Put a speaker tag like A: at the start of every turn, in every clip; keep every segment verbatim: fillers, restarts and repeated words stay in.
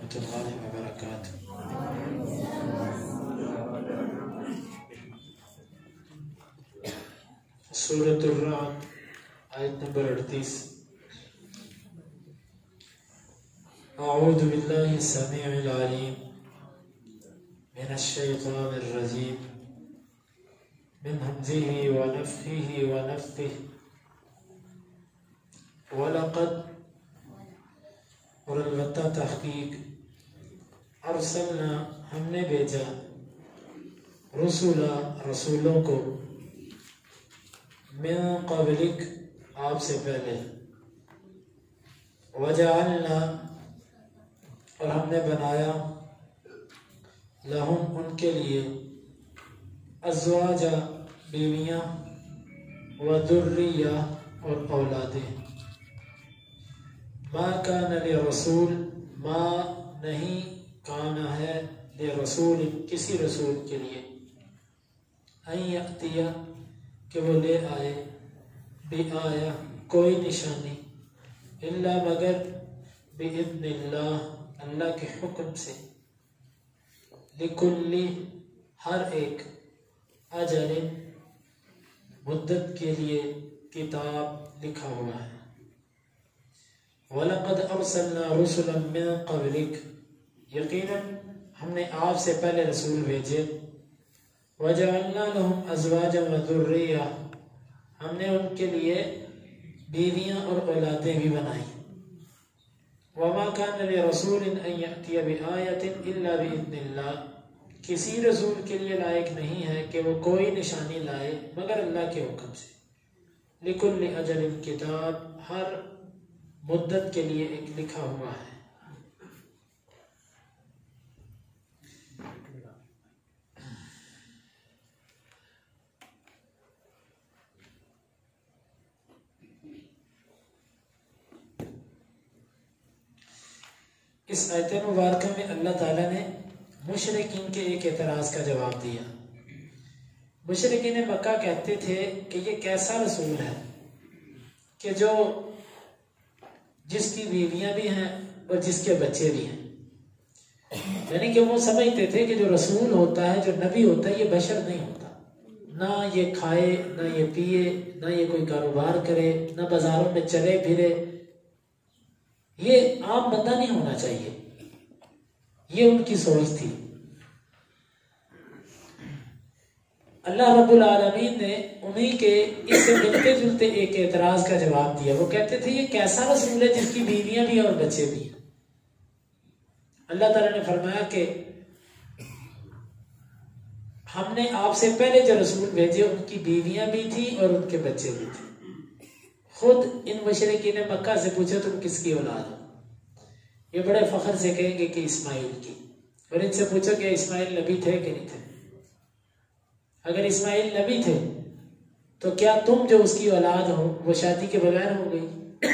A: ورحمۃ اللہ وبرکاتہ۔ سورۃ الرعد آیت نمبر اڑتیس۔ اعوذ باللہ السمیع العلیم من الشیطان الرجیم من ہمزہ ونفخہ ونفثہ وَلَقَدْ اور البتہ تحقیق ارسلنا ہم نے بھیجا رسولا رسولوں کو من قبلک آپ سے پہلے وجعلنا اور ہم نے بنایا لہم ان کے لیے ازواجا بیویاں وذریہ اور اولادیں ما کان لرسول ما نہیں کانا ہے لرسول کسی رسول کے لیے ان یأتیہ کہ وہ لے آئے بی آیا کوئی نشانی الا مگر باذن اللہ اللہ کے حکم سے لکلی ہر ایک اجل مدت کے لیے کتاب لکھا ہوا ہے۔ وَلَقَدْ أَرْسَلْنَا رُسُلًا مِّن قَبْلِكَ یقیناً ہم نے آپ سے پہلے رسول بھیجے وَجَعَلْنَا لَهُمْ أَزْوَاجًا وَذُرِّيَّةً ہم نے ان کے لیے بیویاں اور اولادیں بھی بنائیں۔ وَمَا كَانَ لِرَسُولٍ أَن يَأْتِيَ بِآيَةٍ إِلَّا بِإِذْنِ اللَّهِ کسی رسول کے لیے لائق نہیں ہے کہ وہ کوئی نشانی لائے مگر اللہ کے حکم سے۔ لِكُلِّ أَجَلٍ کتاب ہر مدت کے لیے ایک لکھا ہوا ہے۔ اس آیت مبارکہ میں اللہ تعالیٰ نے مشرکین کے ایک اعتراض کا جواب دیا۔ مشرکین مکہ کہتے تھے کہ یہ کیسا رسول ہے کہ جو جس کی بیویاں بھی ہیں اور جس کے بچے بھی ہیں، یعنی کہ وہ سمجھتے تھے کہ جو رسول ہوتا ہے جو نبی ہوتا ہے یہ بشر نہیں ہوتا، نہ یہ کھائے نہ یہ پیے نہ یہ کوئی کاروبار کرے نہ بازاروں میں چلے پھرے، یہ عام بندہ نہیں ہونا چاہیے، یہ ان کی سوچ تھی۔ اللہ رب العالمین نے انہی کے اس سے ملتے جلتے ایک اعتراض کا جواب دیا۔ وہ کہتے تھے یہ کیسا رسول ہے جس کی بیویاں بھی اور بچے بھی ہیں۔ اللہ تعالیٰ نے فرمایا کہ ہم نے آپ سے پہلے جو رسول بھیجے ان کی بیویاں بھی تھیں اور ان کے بچے بھی تھے۔ خود ان مشرکین مکہ سے پوچھا تم کس کی اولاد ہو، یہ بڑے فخر سے کہیں گے کہ اسماعیل کی، اور ان سے پوچھو کہ اسماعیل نبی تھے کہ نہیں تھے؟ اگر اسماعیل نبی تھے تو کیا تم جو اس کی اولاد ہو وہ شادی کے بغیر ہو گئی؟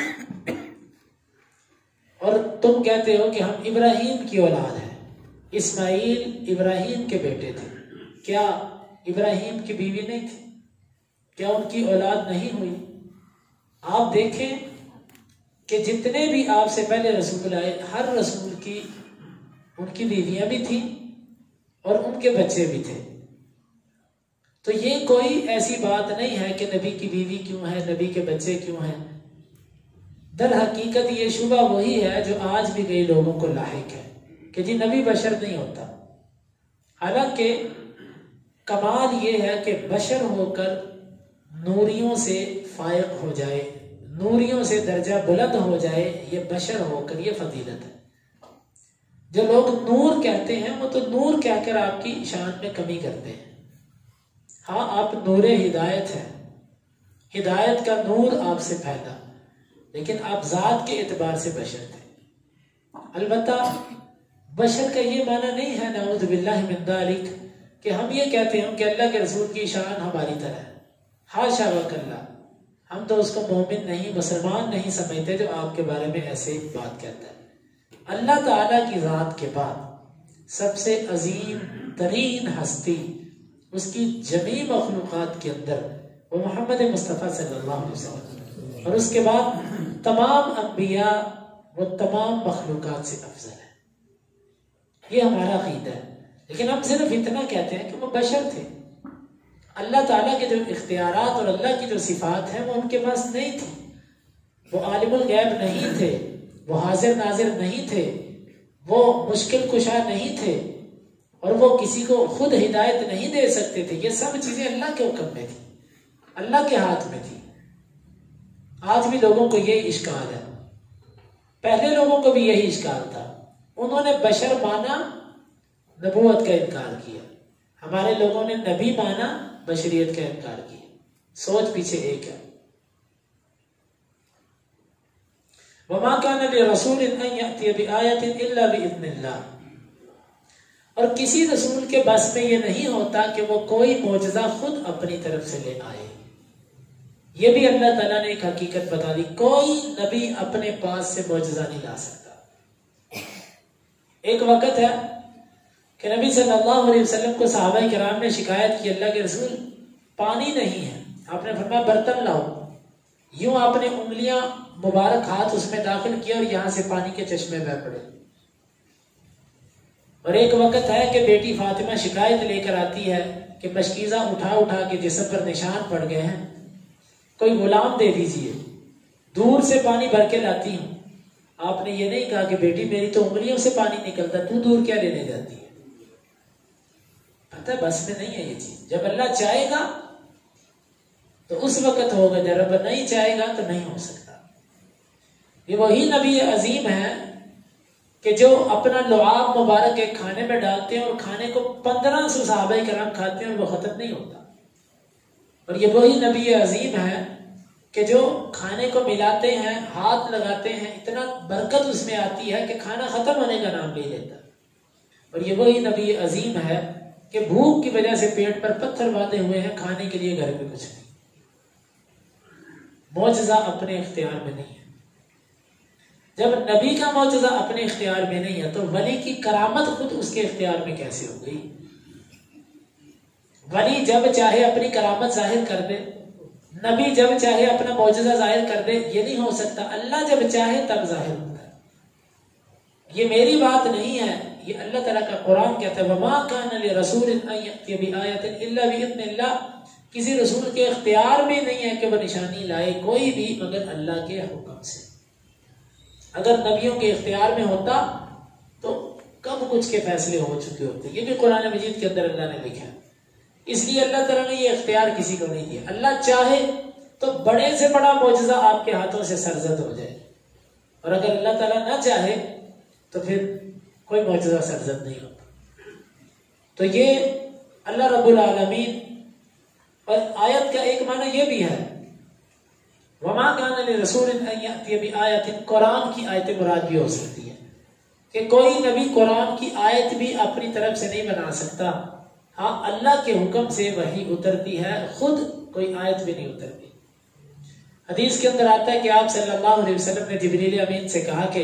A: اور تم کہتے ہو کہ ہم ابراہیم کی اولاد ہیں، اسماعیل ابراہیم کے بیٹے تھے، کیا ابراہیم کی بیوی نہیں تھی؟ کیا ان کی اولاد نہیں ہوئی؟ آپ دیکھیں کہ جتنے بھی آپ سے پہلے رسول آئے ہر رسول کی ان کی بیویاں بھی تھیں اور ان کے بچے بھی تھے۔ تو یہ کوئی ایسی بات نہیں ہے کہ نبی کی بیوی کیوں ہے، نبی کے بچے کیوں ہیں۔ در حقیقت یہ شبہ وہی ہے جو آج بھی کئی لوگوں کو لاحق ہے کہ جی نبی بشر نہیں ہوتا، حالانکہ کمال یہ ہے کہ بشر ہو کر نوریوں سے فائق ہو جائے، نوریوں سے درجہ بلند ہو جائے، یہ بشر ہو کر یہ فضیلت ہے۔ جو لوگ نور کہتے ہیں وہ تو نور کہہ کر آپ کی شان میں کمی کرتے ہیں۔ ہاں آپ نور ہدایت ہیں، ہدایت کا نور آپ سے پھیلا، لیکن آپ ذات کے اعتبار سے بشر تھے۔ البتہ بشر کا یہ معنی نہیں ہے نعوذ باللہ من ذالک کہ ہم یہ کہتے ہیں کہ اللہ کے رسول کی شان ہماری طرح ہے، حاشا وکلا، ہم تو اس کو مومن نہیں مسلمان نہیں سمجھتے جو آپ کے بارے میں ایسے بات کہتا ہے۔ اللہ تعالیٰ کی ذات کے بعد سب سے عظیم ترین ہستی اس کی جمیع مخلوقات کے اندر وہ محمد مصطفیٰ صلی اللہ علیہ وسلم، اور اس کے بعد تمام انبیاء وہ تمام مخلوقات سے افضل ہے۔ یہ ہمارا عقیدہ ہے. لیکن ہم صرف اتنا کہتے ہیں کہ وہ بشر تھے. اللہ تعالیٰ کے جو اختیارات اور اللہ کی جو صفات ہیں وہ ان کے پاس نہیں تھی. وہ عالم الغیب نہیں تھے، وہ حاضر ناظر نہیں تھے، وہ مشکل کشا نہیں تھے، اور وہ کسی کو خود ہدایت نہیں دے سکتے تھے. یہ سب چیزیں اللہ کے حکم میں تھی، اللہ کے ہاتھ میں تھی. آج بھی لوگوں کو یہ اشکال ہے، پہلے لوگوں کو بھی یہی اشکال تھا. انہوں نے بشر مانا، نبوت کا انکار کیا. ہمارے لوگوں نے نبی مانا، بشریت کا انکار کیا. سوچ پیچھے ایک ہے. وَمَا كَانَ لِرَسُولٍ أَن يَأْتِيَ بِآيَةٍ إِلَّا بِإِذْنِ اللَّهِ. اور کسی رسول کے بس میں یہ نہیں ہوتا کہ وہ کوئی معجزہ خود اپنی طرف سے لے آئے. یہ بھی اللہ تعالیٰ نے ایک حقیقت بتا دی، کوئی نبی اپنے پاس سے معجزہ نہیں لا سکتا. ایک وقت ہے کہ نبی صلی اللہ علیہ وسلم کو صحابہ کرام نے شکایت کی، اللہ کے رسول پانی نہیں ہے. آپ نے فرمایا برتن لاؤ. یوں آپ نے انگلیاں مبارک ہاتھ اس میں داخل کیا اور یہاں سے پانی کے چشمے بہ پڑے. اور ایک وقت ہے کہ بیٹی فاطمہ شکایت لے کر آتی ہے کہ مشکیزہ اٹھا اٹھا کے جسم پر نشان پڑ گئے ہیں، کوئی غلام دے دیجئے. دور سے پانی بھر کے لاتی ہوں. آپ نے یہ نہیں کہا کہ بیٹی میری تو انگلیوں سے پانی نکلتا، تو دور کیا لینے جاتی ہے. پتہ بس میں نہیں ہے یہ چیز. جب اللہ چاہے گا تو اس وقت ہوگا، جب رب نہیں چاہے گا تو نہیں ہو سکتا. یہ وہی نبی عظیم ہے کہ جو اپنا لعاب مبارک ایک کھانے میں ڈالتے ہیں اور کھانے کو پندرہ سو صحابہ کرام کھاتے ہیں اور وہ ختم نہیں ہوتا. اور یہ وہی نبی عظیم ہے کہ جو کھانے کو ملاتے ہیں، ہاتھ لگاتے ہیں، اتنا برکت اس میں آتی ہے کہ کھانا ختم ہونے کا نام لے لیتا. اور یہ وہی نبی عظیم ہے کہ بھوک کی وجہ سے پیٹ پر پتھر باندھے ہوئے ہیں، کھانے کے لیے گھر میں کچھ نہیں. معجزہ اپنے اختیار میں نہیں ہے. جب نبی کا معجزہ اپنے اختیار میں نہیں ہے تو ولی کی کرامت خود اس کے اختیار میں کیسے ہو گئی؟ ولی جب چاہے اپنی کرامت ظاہر کر دے، نبی جب چاہے اپنا معجزہ ظاہر کر دے. یہ نہیں ہو سکتا. اللہ جب چاہے تب ظاہر ہوتا ہے. یہ میری بات نہیں ہے، یہ اللہ تعالیٰ کا قرآن کہتا ہے وَمَا كَانَ لِرَسُولٍ أَن يَأْتِيَ بِآيَةٍ إِلَّا بِإِذْنِ اللَّهِ. کسی رسول کے اختیار میں نہیں ہے کہ وہ نشانی لائے کوئی بھی مگر اللہ کے حکم سے. اگر نبیوں کے اختیار میں ہوتا تو کب کچھ کے فیصلے ہو چکے ہوتے. یہ بھی قرآن مجید کے اندر اللہ نے لکھا ہے. اس لیے اللہ تعالیٰ نے یہ اختیار کسی کو نہیں دیا. اللہ چاہے تو بڑے سے بڑا معجزہ آپ کے ہاتھوں سے سرزد ہو جائے، اور اگر اللہ تعالیٰ نہ چاہے تو پھر کوئی معجزہ سرزد نہیں ہوتا. تو یہ اللہ رب العالمین. اور آیت کا ایک معنی یہ بھی ہے وَمَا كَانَ لِرَسُولٍ أَن يَأْتِيَ بِآيَةٍ. قرآن کی آیت مراد بھی ہو سکتی ہے کہ کوئی نبی قرآن کی آیت بھی اپنی طرف سے نہیں بنا سکتا. ہاں اللہ کے حکم سے وحی اترتی ہے، خود کوئی آیت بھی نہیں اترتی. حدیث کے اندر آتا ہے کہ آپ صلی اللہ علیہ وسلم نے جبریل امین سے کہا کہ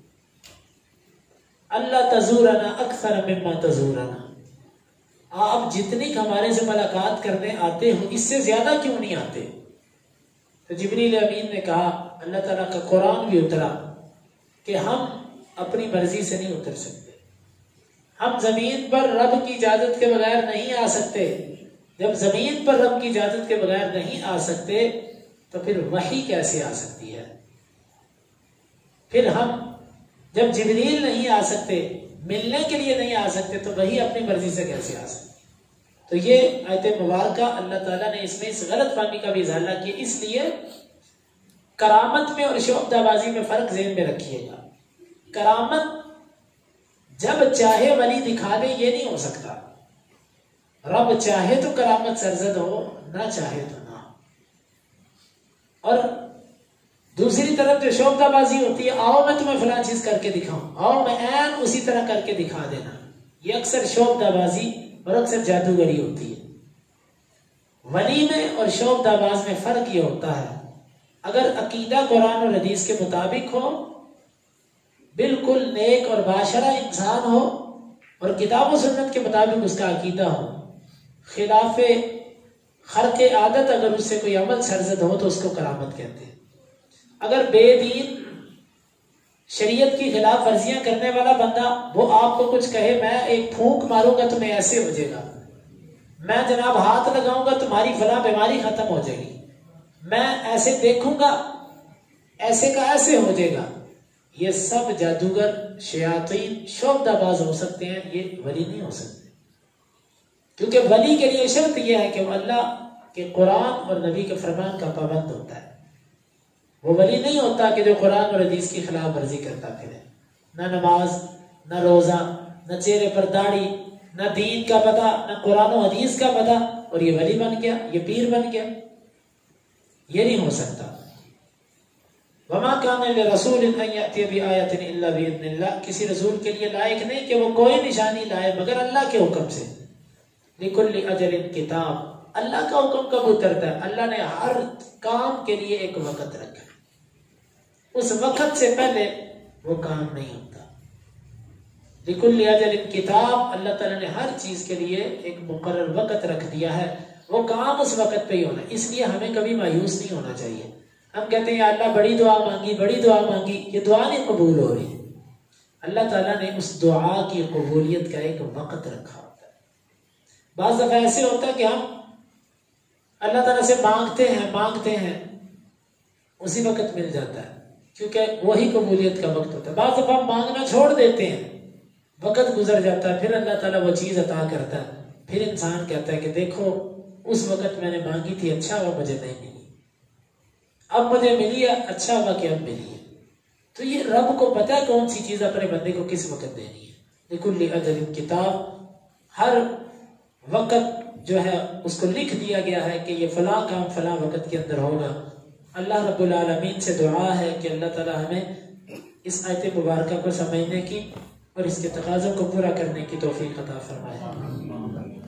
A: اللہ تزورنا اکثر مما تزورنا. آپ جتنی ہمارے سے ملاقات کرنے آتے ہو اس سے زیادہ کیوں نہیں آتے؟ تو جبریل امین نے کہا اللہ تعالیٰ کا قرآن بھی اترا کہ ہم اپنی مرضی سے نہیں اتر سکتے. ہم زمین پر رب کی اجازت کے بغیر نہیں آ سکتے. جب زمین پر رب کی اجازت کے بغیر نہیں آ سکتے تو پھر وحی کیسے آ سکتی ہے؟ پھر ہم جب جبریل نہیں آ سکتے، ملنے کے لیے نہیں آ سکتے، تو وہی اپنی مرضی سے کیسے آ سکتے؟ تو یہ آیت مبارکہ اللہ تعالیٰ نے اس میں اس غلط فہمی کا بھی اظہار کیا. اس لیے کرامت میں اور شعبدہ بازی میں فرق ذہن میں رکھیے گا. کرامت جب چاہے ولی دکھا دے یہ نہیں ہو سکتا. رب چاہے تو کرامت سرزد ہو، نہ چاہے تو نہ. اور دوسری طرف جو شعبدہ بازی ہوتی ہے، آؤ میں تمہیں فلاں چیز کر کے دکھاؤں، آؤ میں عین اسی طرح کر کے دکھا دینا، یہ اکثر شعبدہ بازی اور اکثر جادوگری ہوتی ہے. ولی میں اور شعبدہ باز میں فرق یہ ہوتا ہے اگر عقیدہ قرآن اور حدیث کے مطابق ہو، بالکل نیک اور باشرہ انسان ہو اور کتاب و سنت کے مطابق اس کا عقیدہ ہو، خلاف خرق عادت اگر اس سے کوئی عمل سرزد ہو تو اس کو کرامت کہتے ہیں. اگر بے دین شریعت کی خلاف ورزیاں کرنے والا بندہ وہ آپ کو کچھ کہے، میں ایک پھونک ماروں گا تمہیں ایسے ہو جائے گا، میں جناب ہاتھ لگاؤں گا تمہاری فلاں بیماری ختم ہو جائے گی، میں ایسے دیکھوں گا ایسے کا ایسے ہو جائے گا، یہ سب جادوگر شیاطین شعبدہ باز ہو سکتے ہیں، یہ ولی نہیں ہو سکتے، کیونکہ ولی کے لیے شرط یہ ہے کہ وہ اللہ کے قرآن اور نبی کے فرمان کا پابند ہوتا ہے۔ وہ ولی نہیں ہوتا کہ جو قرآن اور حدیث کی خلاف ورزی کرتا پھرے، نہ نماز، نہ روزہ، نہ چہرے پر داڑھی، نہ دین کا پتہ، نہ قرآن و حدیث کا پتہ، اور یہ ولی بن گیا، یہ پیر بن گیا، یہ نہیں ہو سکتا۔ وما کان لرسول ان یأتی بآیۃ الا باذن اللہ، کسی رسول کے لیے لائق نہیں کہ وہ کوئی نشانی لائے مگر اللہ کے حکم سے۔ لکل اجل کتاب، اللہ کا حکم کب اترتا ہے؟ اللہ نے ہر کام کے لیے ایک وقت رکھا، اس وقت سے پہلے وہ کام نہیں ہوتا۔ لکل اجل کتاب، اللہ تعالیٰ نے ہر چیز کے لیے ایک مقرر وقت رکھ دیا ہے، وہ کام اس وقت پہ ہی ہونا، اس لیے ہمیں کبھی مایوس نہیں ہونا چاہیے۔ ہم کہتے ہیں یا اللہ بڑی دعا مانگی بڑی دعا مانگی، یہ دعا نہیں قبول ہو رہی، اللہ تعالیٰ نے اس دعا کی قبولیت کا ایک وقت رکھا ہوتا ہے۔ بعض دفعہ ایسے ہوتا ہے کہ ہم اللہ تعالیٰ سے مانگتے ہیں مانگتے ہیں اسی وقت مل جاتا ہے، کیونکہ وہی قبولیت کا وقت ہوتا ہے۔ بعض دفعہ ہم مانگنا چھوڑ دیتے ہیں، وقت گزر جاتا ہے، پھر اللہ تعالیٰ وہ چیز عطا کرتا ہے، پھر انسان کہتا ہے کہ دیکھو اس وقت میں نے مانگی تھی، اچھا ہوا مجھے نہیں ملی، اب مجھے ملی ہے، اچھا ہوا کہ اب ملی ہے۔ تو یہ رب کو پتہ ہے کون سی چیز اپنے بندے کو کس وقت دینی ہے۔ لکل اجل کتاب، ہر وقت جو ہے اس کو لکھ دیا گیا ہے کہ یہ فلاں کام فلاں وقت کے اندر ہوگا۔ اللہ رب العالمین سے دعا ہے کہ اللہ تعالی ہمیں اس آیت مبارکہ کو سمجھنے کی اور اس کے تقاضوں کو پورا کرنے کی توفیق عطا فرمائے۔